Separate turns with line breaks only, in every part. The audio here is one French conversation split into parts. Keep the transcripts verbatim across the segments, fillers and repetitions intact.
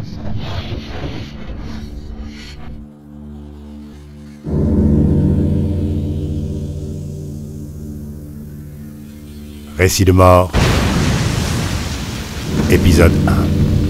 Récit de mort, épisode un.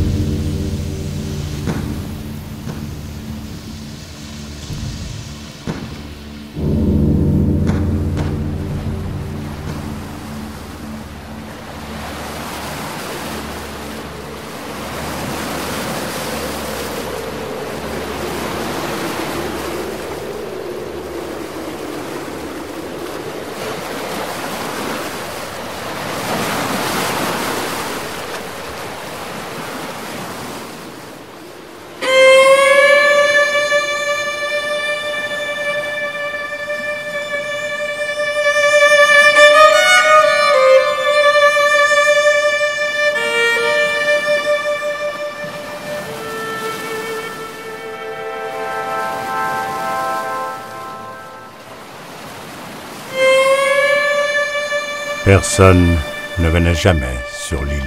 Personne ne venait jamais sur l'île.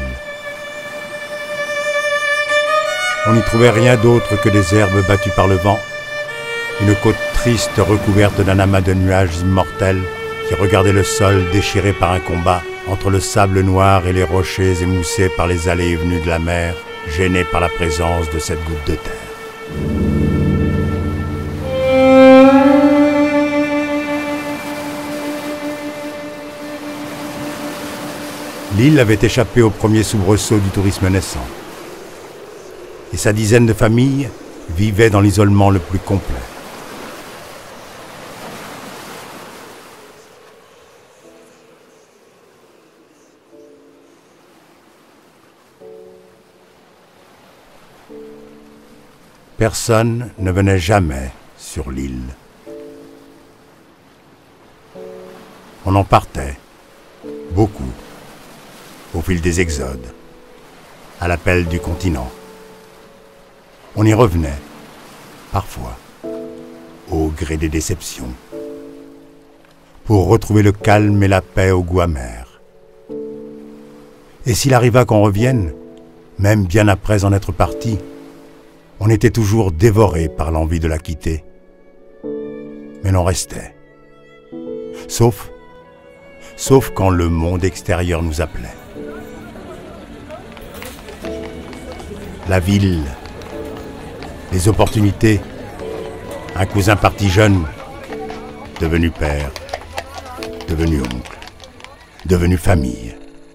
On n'y trouvait rien d'autre que des herbes battues par le vent, une côte triste recouverte d'un amas de nuages immortels qui regardaient le sol déchiré par un combat entre le sable noir et les rochers émoussés par les allées et venues de la mer, gênés par la présence de cette goutte de terre. L'île avait échappé au premier soubresaut du tourisme naissant. Et sa dizaine de familles vivaient dans l'isolement le plus complet. Personne ne venait jamais sur l'île. On en partait, beaucoup. Au fil des exodes, à l'appel du continent. On y revenait, parfois, au gré des déceptions, pour retrouver le calme et la paix au goût amer. Et s'il arriva qu'on revienne, même bien après en être parti, on était toujours dévoré par l'envie de la quitter. Mais l'on restait. Sauf, sauf quand le monde extérieur nous appelait. La ville, les opportunités, un cousin parti jeune, devenu père, devenu oncle, devenu famille.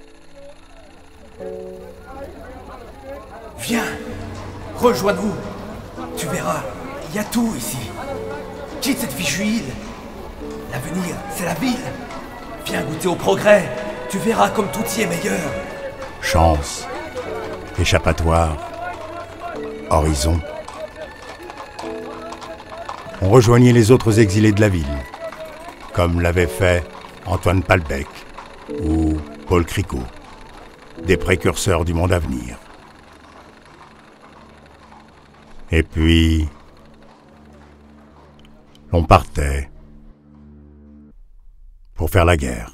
Viens, rejoins-nous. Tu verras, il y a tout ici. Quitte cette fichue île. L'avenir, c'est la ville. Viens goûter au progrès. Tu verras comme tout y est meilleur.
Chance, échappatoire, horizon. On rejoignait les autres exilés de la ville, comme l'avaient fait Antoine Palbec ou Paul Cricot, des précurseurs du monde à venir. Et puis, l'on partait pour faire la guerre.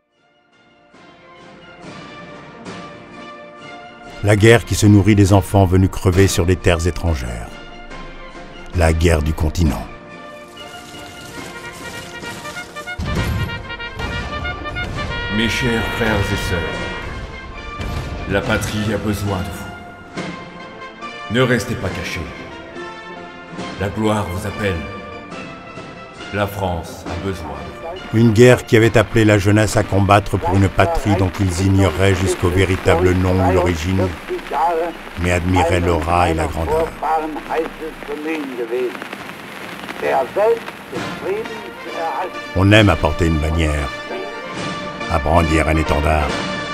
La guerre qui se nourrit des enfants venus crever sur des terres étrangères. La guerre du continent.
Mes chers frères et sœurs, la patrie a besoin de vous. Ne restez pas cachés. La gloire vous appelle. La France a besoin de vous.
Une guerre qui avait appelé la jeunesse à combattre pour une patrie dont ils ignoraient jusqu'au véritable nom ou l'origine, mais admiraient l'aura et la grandeur. On aime à porter une bannière, à brandir un étendard.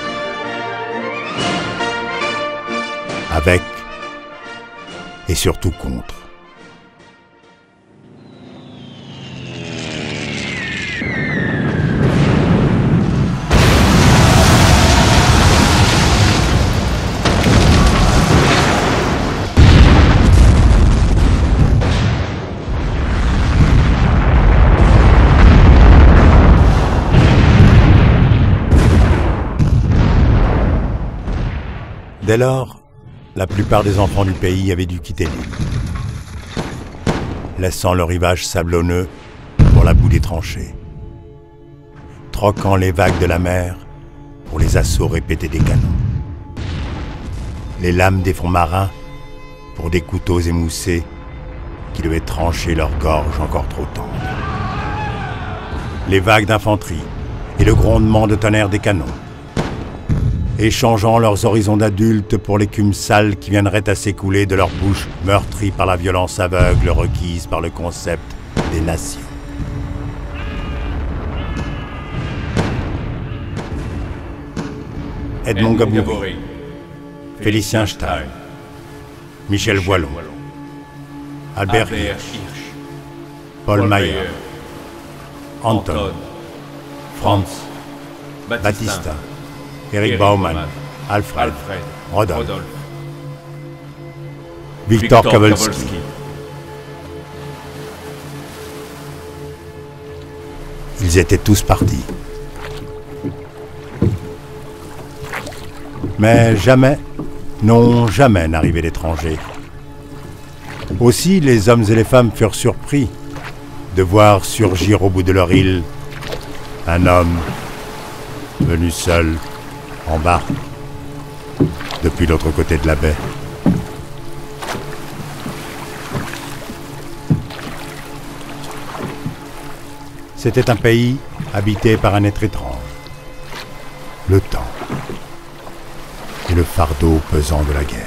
Avec et surtout contre. Dès lors, la plupart des enfants du pays avaient dû quitter l'île, laissant le rivage sablonneux pour la boue des tranchées, troquant les vagues de la mer pour les assauts répétés des canons, les lames des fonds marins pour des couteaux émoussés qui devaient trancher leur gorge encore trop tendre, les vagues d'infanterie et le grondement de tonnerre des canons, échangeant leurs horizons d'adultes pour l'écume sale qui viendrait à s'écouler de leurs bouches meurtries par la violence aveugle requise par le concept des nations. Edmond Gaboury, Félicien Stein, Michel Boilon, Albert Hirsch, Paul Mayer, Anton, Franz, Batista, Eric Baumann, Alfred, Rodolphe, Victor Kavolsky. Ils étaient tous partis. Mais jamais, non jamais n'arrivait l'étranger. Aussi, les hommes et les femmes furent surpris de voir surgir au bout de leur île un homme venu seul en barque depuis l'autre côté de la baie. C'était un pays habité par un être étrange, le temps et le fardeau pesant de la guerre.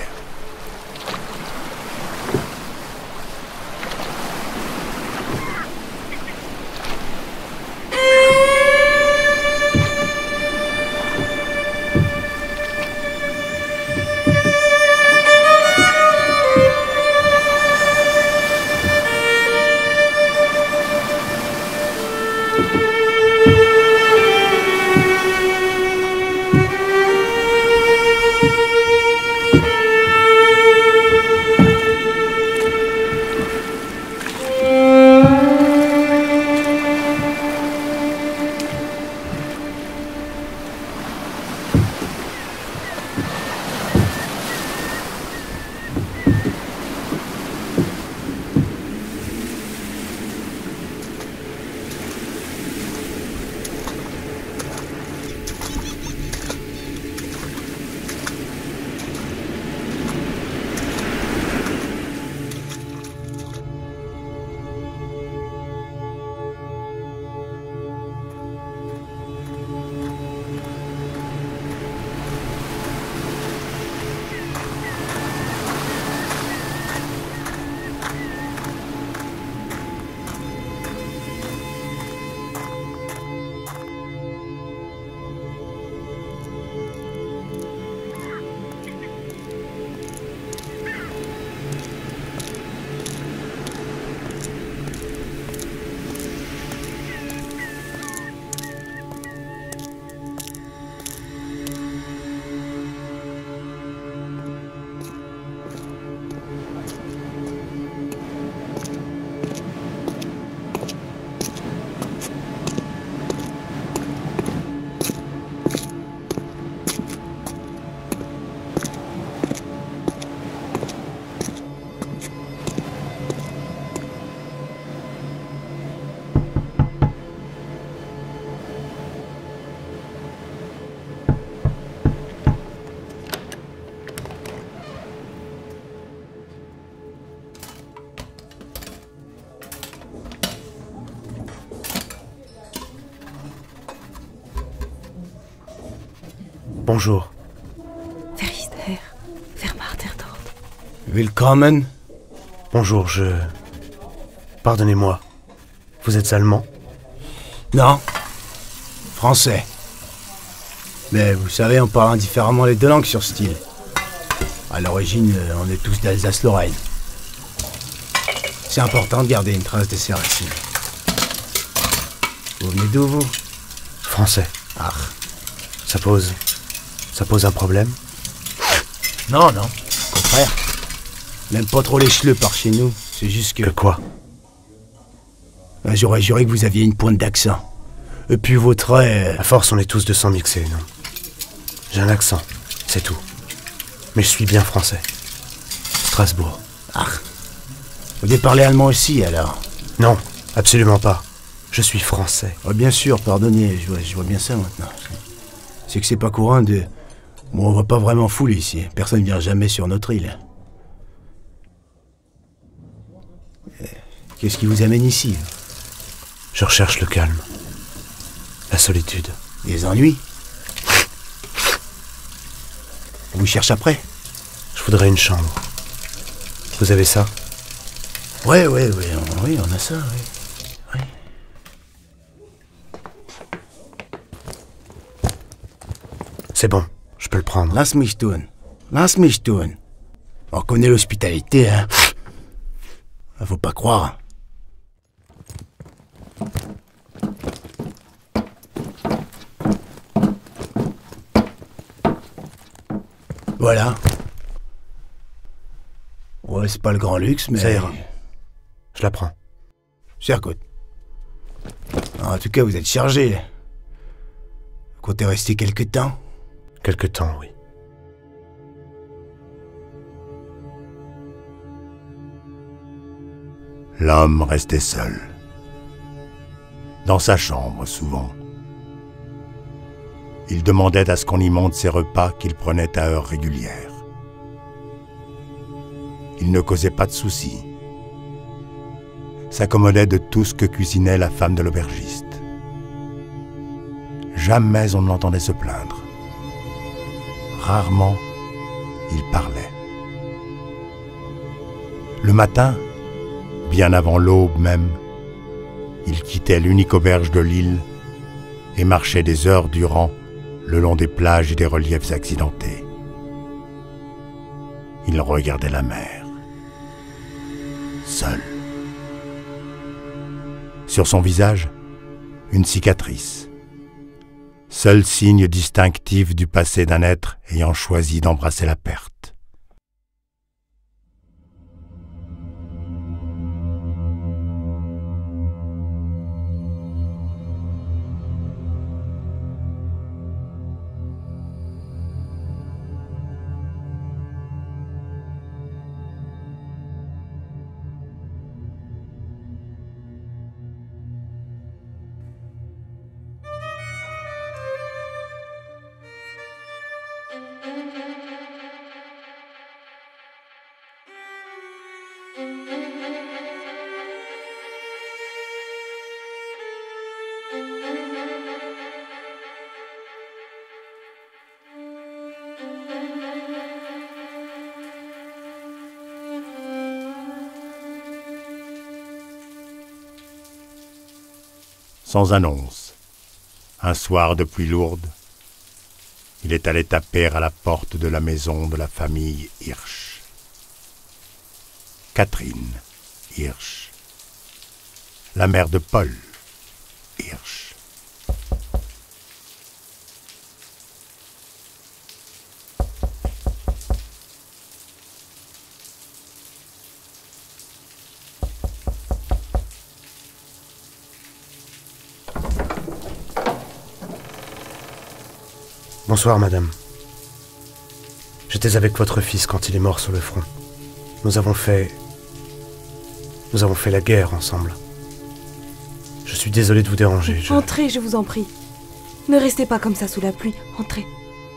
Bonjour.
Wer ist Herr? Wer macht er dort?
Willkommen. Bonjour, je... Pardonnez-moi. Vous êtes allemand?
Non. Français. Mais vous savez, on parle indifféremment les deux langues sur cette île. À l'origine, on est tous d'Alsace-Lorraine. C'est important de garder une trace de ses racines. Vous venez d'où, vous?
Français.
Ah.
Ça pose... Ça pose un problème?
Non, non. Au contraire. Même pas trop les chleux par chez nous. C'est juste que...
Que quoi?
Ben, j'aurais juré que vous aviez une pointe d'accent. Et puis vos traits...
À force, on est tous de sang mixé, non? J'ai un accent, c'est tout. Mais je suis bien français. Strasbourg.
Ah. Vous devez parler allemand aussi, alors?
Non, absolument pas. Je suis français.
Oh, bien sûr, pardonnez, je vois, je vois bien ça maintenant. C'est que c'est pas courant de... Bon, on va pas vraiment fouler ici. Personne ne vient jamais sur notre île. Qu'est-ce qui vous amène ici?
Je recherche le calme. La solitude.
Les ennuis? On vous cherche après?
Je voudrais une chambre. Vous avez ça?
Ouais, ouais, ouais, on, oui, on a ça, oui. Ouais.
C'est bon, je peux le prendre.
Lass mich tun. Lass mich tun. On connaît l'hospitalité, hein. Faut pas croire. Voilà. Ouais, c'est pas le grand luxe, mais...
Ça ira. Je la prends.
Cercote. En tout cas, vous êtes chargé. Vous comptez rester quelque temps?
Quelque temps, oui.
L'homme restait seul. Dans sa chambre, souvent. Il demandait à ce qu'on y monte ses repas qu'il prenait à heures régulières. Il ne causait pas de soucis. S'accommodait de tout ce que cuisinait la femme de l'aubergiste. Jamais on ne l'entendait se plaindre. Rarement, il parlait. Le matin, bien avant l'aube même, il quittait l'unique auberge de l'île et marchait des heures durant le long des plages et des reliefs accidentés. Il regardait la mer, seul. Sur son visage, une cicatrice, seul signe distinctif du passé d'un être ayant choisi d'embrasser la perte. Sans annonce, un soir de pluie lourde, il est allé taper à la porte de la maison de la famille Hirsch. Catherine Hirsch, la mère de Paul Hirsch.
Bonsoir, madame. J'étais avec votre fils quand il est mort sur le front. Nous avons fait... Nous avons fait la guerre ensemble. Je suis désolé de vous déranger. Je...
Entrez, je vous en prie. Ne restez pas comme ça sous la pluie. Entrez.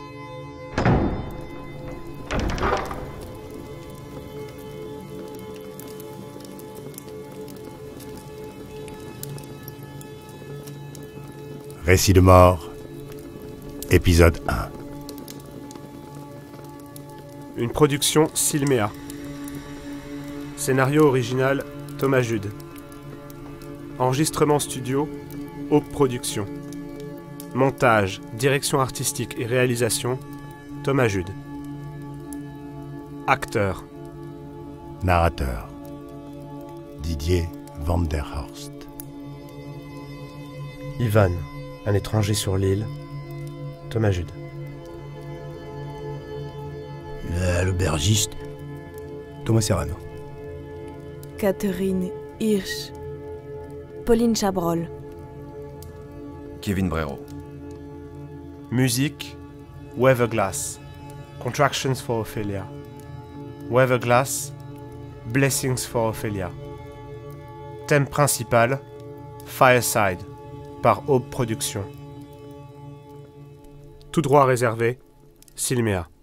Récit de mort, épisode un.
Une production Silméa. Scénario original Thomas Jude. Enregistrement studio Aube Productions. Montage, direction artistique et réalisation Thomas Jude. Acteur.
Narrateur, Didier Van der Horst.
Ivan, un étranger sur l'île, Thomas Jude.
L'aubergiste, Thomas Serrano.
Catherine Hirsch. Pauline Chabrol.
Kevin Brero.
Musique Weatherglass. Contractions for Ophelia. Weatherglass, Blessings for Ophelia. Thème principal, Fireside, par Aube Productions. Tout droit réservé, Silmea.